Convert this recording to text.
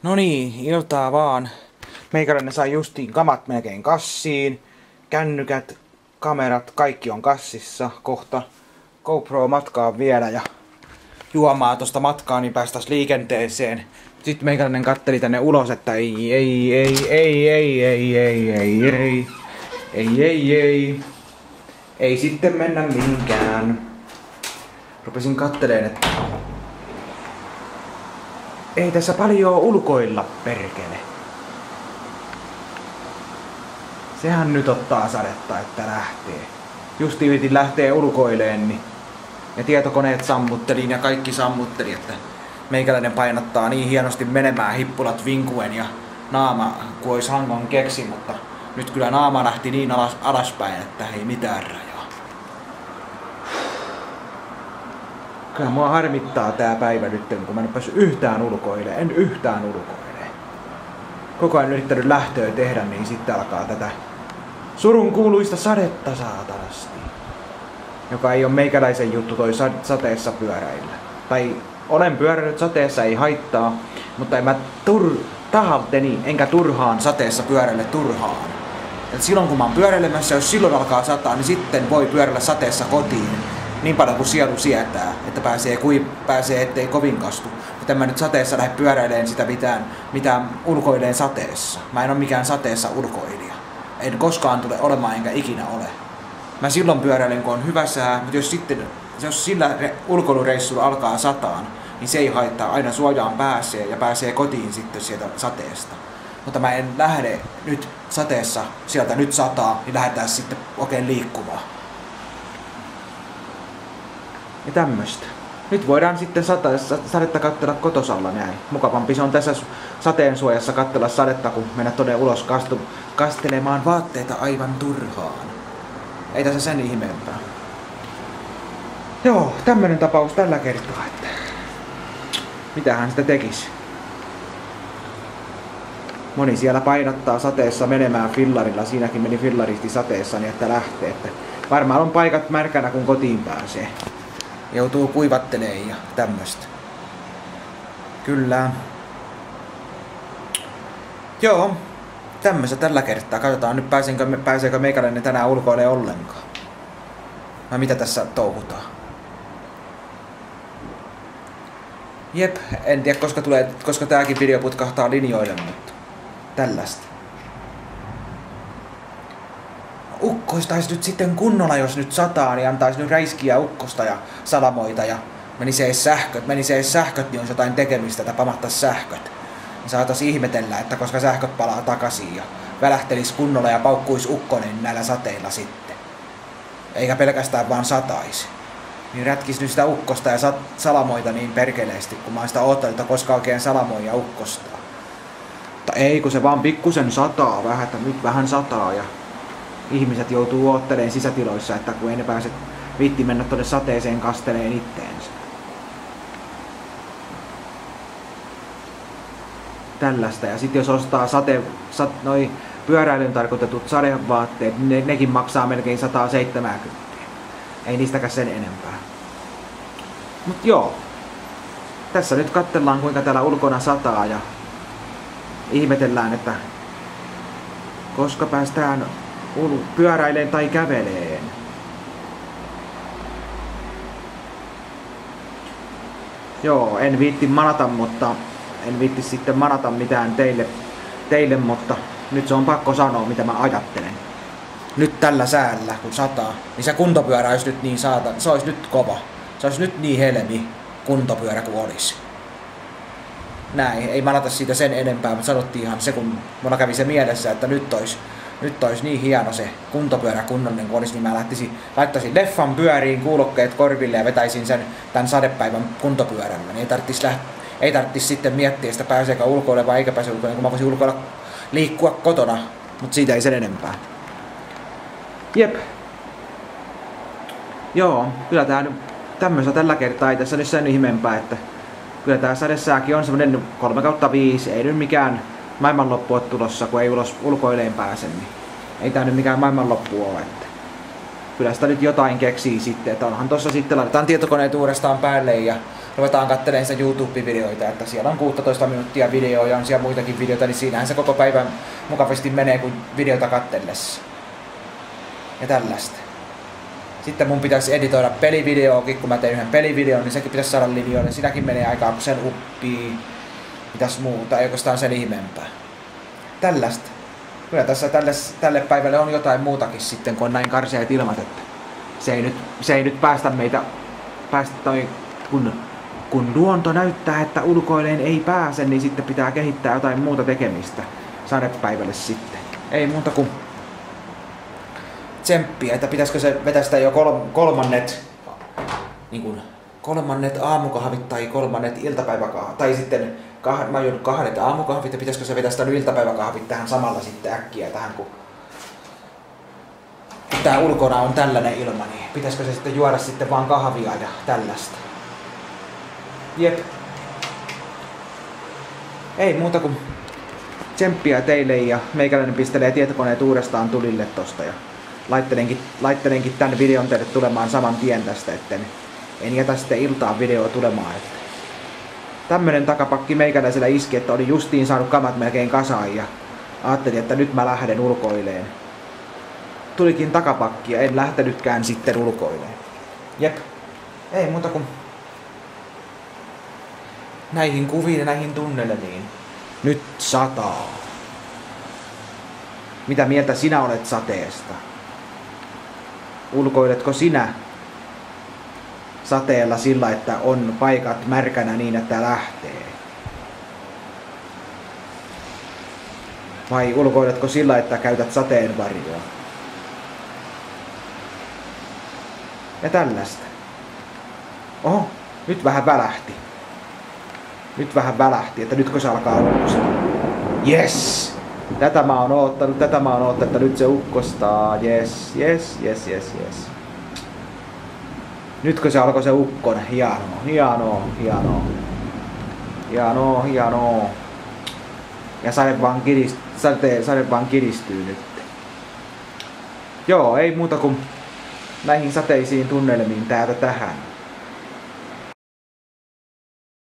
No niin, iltaa vaan. Meikäläinen sai justiin kamat melkein kassiin. Kännykät, kamerat, kaikki on kassissa. Kohta GoPro matkaa vielä ja juomaa tosta matkaa, niin päästäis liikenteeseen. Sitten meikäläinen katteli tänne ulos, että ei sitten mennä mihinkään. Rupesin katteleen, että ei tässä paljon ulkoilla, perkele. Sehän nyt ottaa sadetta, että lähtee. Justi yritin lähteä ulkoileen, niin ne tietokoneet sammuttelin ja kaikki sammutteli, että meikäläinen painottaa niin hienosti menemään hippulat vinkuen ja naama kuin ois hangon keksi, mutta nyt kyllä naama lähti niin alaspäin, että ei mitään rajaa. Kyllä mua harmittaa tää päivä nyt, kun mä en päässyt yhtään ulkoilemaan. En yhtään ulkoilemaan. Koko ajan yrittänyt lähtöä tehdä, niin sitten alkaa tätä surun kuuluista sadetta saatanasti. Joka ei ole meikäläisen juttu toi sateessa pyöräillä. Tai olen pyöräillyt sateessa, ei haittaa, mutta en mä tahalteni enkä turhaan sateessa pyöräile turhaan. Et silloin kun mä oon pyöräilemässä, jos silloin alkaa sataa, niin sitten voi pyöräillä sateessa kotiin. Niin paljon kuin sielu sietää, että pääsee ettei kovin kastu. Mutta en mä nyt sateessa lähde pyöräilemään sitä mitään ulkoileen sateessa. Mä en oo mikään sateessa ulkoilija. En koskaan tule olemaan enkä ikinä ole. Mä silloin pyöräilen kun on hyvä sää, mutta jos sillä ulkoilureissulla alkaa sataan, niin se ei haittaa. Aina suojaan pääsee ja pääsee kotiin sitten sieltä sateesta. Mutta mä en lähde nyt sateessa sieltä nyt sataa, niin lähdetään sitten oikein liikkumaan. Ja tämmöstä. Nyt voidaan sitten sadetta katsella kotosalla näin. Mukavampi se on tässä sateen suojassa katsella sadetta, kun mennä tonne ulos kastelemaan vaatteita aivan turhaan. Ei tässä sen ihmeempää. Joo, tämmönen tapaus tällä kertaa, että mitähän sitä tekisi. Moni siellä painottaa sateessa menemään fillarilla. Siinäkin meni fillaristi sateessa, niin että lähtee. Että varmaan on paikat märkänä, kun kotiin pääsee. Joutuu kuivatteleen ja tämmöstä. Kyllä. Joo, tämmöstä tällä kertaa. Katsotaan nyt pääseekö meikäläinen tänään ulkoilemaan ollenkaan. Vai mitä tässä touhutaan. Jep, en tiedä koska tääkin video putkahtaa linjoille, mutta tällaista. Ukkoistais nyt sitten kunnolla, jos nyt sataa, niin antais nyt räiskiä ukkosta ja salamoita ja menisi ees sähköt, niin on jotain tekemistä, että pamahtais sähköt. Niin saatais ihmetellä, että koska sähköt palaa takaisin ja välähtelis kunnolla ja paukkuis ukkonen näillä sateilla sitten. Eikä pelkästään vaan sataisi. Niin rätkis nyt sitä ukkosta ja salamoita niin perkeleesti, kun mä oon sitä oottanut, että koska oikein salamoi ja ukkostaa. Mutta ei, kun se vaan pikkusen sataa vähän, että nyt vähän sataa ja ihmiset joutuu ootteleen sisätiloissa, että kun ei ne pääse viitti mennä tonne sateeseen kasteleen itteensä. Tällaista. Ja sitten jos ostaa noi pyöräilyyn tarkoitetut sadevaatteet, niin nekin maksaa melkein 170. Ei niistäkään sen enempää. Mut joo. Tässä nyt katsellaan kuinka täällä ulkona sataa ja ihmetellään, että koska päästään pyöräileen tai käveleen. Joo, en viitti manata, mutta en viitti sitten manata mitään teille, mutta nyt se on pakko sanoa, mitä mä ajattelen. Nyt tällä säällä, kun sataa, niin se kuntopyörä olisi nyt niin se olisi nyt kova. Se olisi nyt niin helmi kuntopyörä kuin olisi. Näin, ei manata siitä sen enempää, mutta sanottiinhan se, kun mulla kävi se mielessä, että nyt olisi niin hieno se kuntopyörä kunnollinen kuin olisi, niin mä laittaisin leffan pyöriin, kuulokkeet korville ja vetäisin sen tämän sadepäivän kuntopyörällä. Niin ei tarvitsisi sitten miettiä sitä pääseekö ulkoille vai eikä pääse ulkoille, kun mä voisin ulkoilla liikkua kotona, mutta siitä ei sen enempää. Jep. Joo, kyllä tää nyt tämmöistä tällä kertaa ei tässä nyt sen ihmeempää, että kyllä tää sadesääkin on semmonen 3/5, ei nyt mikään maailmanloppu on tulossa, kun ei ulkoileen pääse, niin ei tää nyt mikään maailmanloppu ole. Että kyllä sitä nyt jotain keksii sitten, että onhan tossa sitten laitetaan tietokoneet uudestaan päälle ja ruvetaan katselemaan sitä YouTube-videoita, että siellä on 16 minuuttia videoa ja on siellä muitakin videoita, niin siinähän se koko päivän mukavasti menee kuin videota katsellessa. Ja tällaista. Sitten mun pitäisi editoida pelivideoakin, kun mä teen yhden pelivideon, niin sekin pitäisi saada linjoille. Siinäkin menee aikaa, kun sen uppii. Mitäs muuta, ei oikeastaan sen ihmeempää. Tällaista. Kyllä tässä tälle päivälle on jotain muutakin sitten, kun on näin karseat ilmat, että se ei nyt päästä meitä, kun luonto näyttää, että ulkoileen ei pääse, niin sitten pitää kehittää jotain muuta tekemistä sadepäivälle sitten. Ei muuta kuin tsemppiä, että pitäisikö se vetästä jo kolmannet aamukahvit tai kolmannet iltapäiväkahvit, tai sitten mä oon kahdet aamukahvit, ja pitäisikö se vetästä nyt iltapäiväkahvit tähän samalla sitten äkkiä tähän, kun tää ulkona on tällainen ilma, niin pitäisikö se sitten juoda sitten vaan kahvia ja tällaista. Jep. Ei muuta kuin tsemppiä teille, ja meikäläinen pistelee tietokoneet uudestaan tulille tosta, ja laittelenkin tän videon teille tulemaan saman tien tästä, etten en jätä sitten iltaan videoa tulemaan. Että tämmönen takapakki meikäläisellä iski, että oli justiin saanut kamat melkein kasaan ja ajattelin, että nyt mä lähden ulkoileen. Tulikin takapakki ja en lähtenytkään sitten ulkoileen. Jep. Ei muuta kuin näihin kuviin ja näihin tunnelmiin. Nyt sataa. Mitä mieltä sinä olet sateesta? Ulkoiletko sinä sateella sillä, että on paikat märkänä niin, että lähtee? Vai ulkoiletko sillä, että käytät sateenvarjoa? Ja tällaista. Oho, nyt vähän välähti. Että nytkö se alkaa ukkostaa. Yes! Tätä mä oon oottanut, että nyt se ukkostaa. Yes. Nytkö se alkoi se ukkone? Hienoa. Ja sade vaan kiristyy nyt. Joo, ei muuta kuin näihin sateisiin tunnelmiin täältä tähän.